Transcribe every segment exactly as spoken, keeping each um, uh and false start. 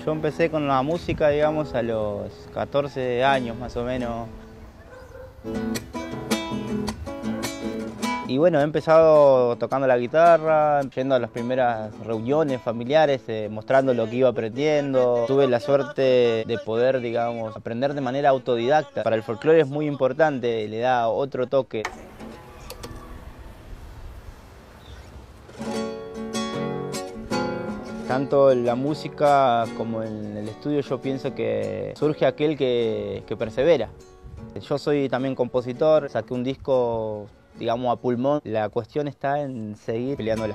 Yo empecé con la música, digamos, a los catorce años más o menos. Y bueno, he empezado tocando la guitarra, yendo a las primeras reuniones familiares, eh, mostrando lo que iba aprendiendo. Tuve la suerte de poder, digamos, aprender de manera autodidacta. Para el folclore es muy importante, le da otro toque. Tanto en la música como en el estudio yo pienso que surge aquel que, que persevera. Yo soy también compositor, saqué un disco, digamos, a pulmón. La cuestión está en seguir peleándola.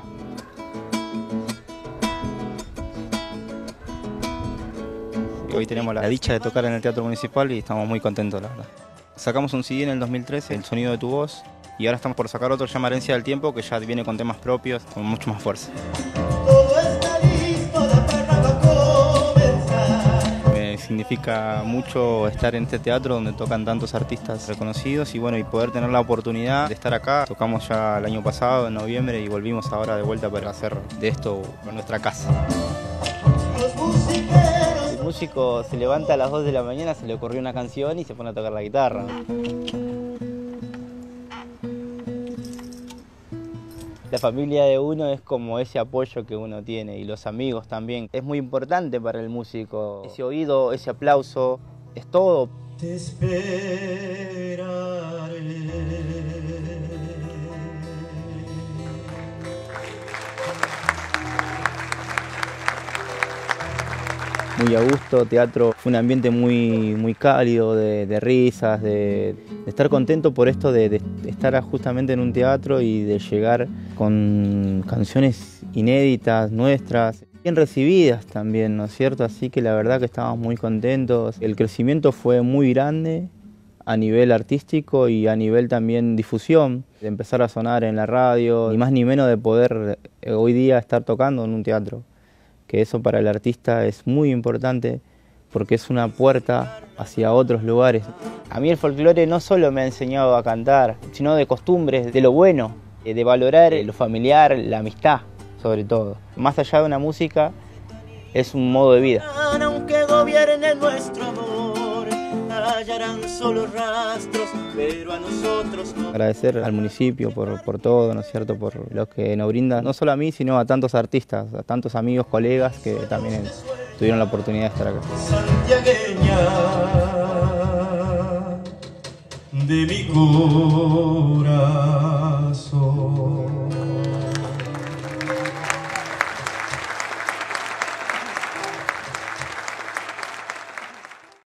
Hoy tenemos la dicha de tocar en el Teatro Municipal y estamos muy contentos, la verdad. Sacamos un C D en el dos mil trece, El sonido de tu voz, y ahora estamos por sacar otro, se llama Herencia del tiempo, que ya viene con temas propios, con mucho más fuerza. Significa mucho estar en este teatro donde tocan tantos artistas reconocidos y bueno, y poder tener la oportunidad de estar acá. Tocamos ya el año pasado, en noviembre, y volvimos ahora de vuelta para hacer de esto nuestra casa. El músico se levanta a las dos de la mañana, se le ocurrió una canción y se pone a tocar la guitarra. La familia de uno es como ese apoyo que uno tiene, y los amigos también. Es muy importante para el músico. Ese oído, ese aplauso, es todo. Te esperaré. Muy a gusto, teatro fue un ambiente muy, muy cálido, de, de risas, de, de estar contento por esto de, de estar justamente en un teatro y de llegar con canciones inéditas, nuestras, bien recibidas también, ¿no es cierto? Así que la verdad que estábamos muy contentos. El crecimiento fue muy grande a nivel artístico y a nivel también difusión, de empezar a sonar en la radio, ni más ni menos de poder hoy día estar tocando en un teatro. Que eso para el artista es muy importante porque es una puerta hacia otros lugares. A mí el folclore no solo me ha enseñado a cantar, sino de costumbres, de lo bueno, de valorar lo familiar, la amistad sobre todo. Más allá de una música, es un modo de vida. Aunque gobierne nuestro amor, hallarán solo rastros, pero a nosotros no. Agradecer al municipio por, por todo, ¿no es cierto? Por lo que nos brinda, no solo a mí, sino a tantos artistas, a tantos amigos, colegas que también tuvieron la oportunidad de estar acá. Santiagueña de mi corazón.